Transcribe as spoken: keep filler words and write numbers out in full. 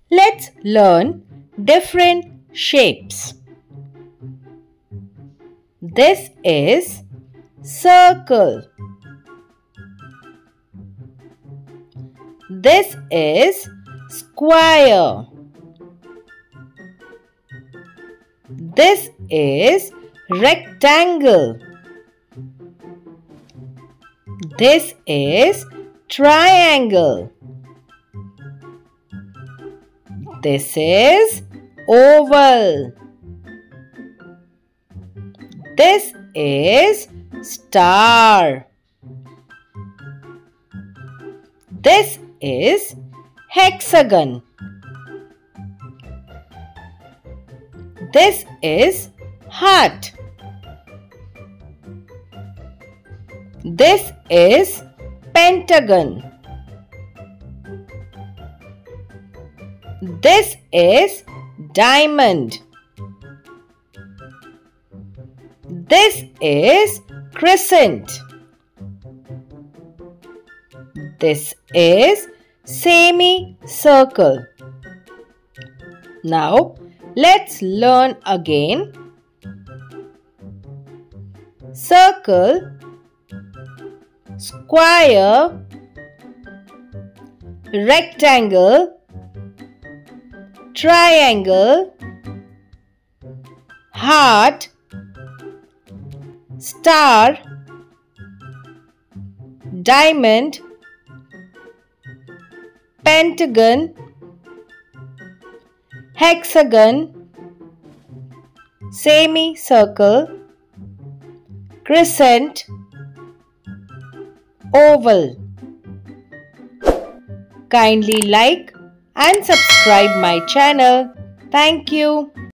Let's learn different shapes. This is circle. This is square. This is rectangle. This is triangle. This is oval. This is star. This is hexagon. This is heart. This is pentagon. This is diamond. This is crescent. This is semicircle. Now, let's learn again. Circle, square, rectangle, triangle, heart, star, diamond, pentagon, hexagon, semicircle, crescent, oval. Kindly like and subscribe my channel. Thank you.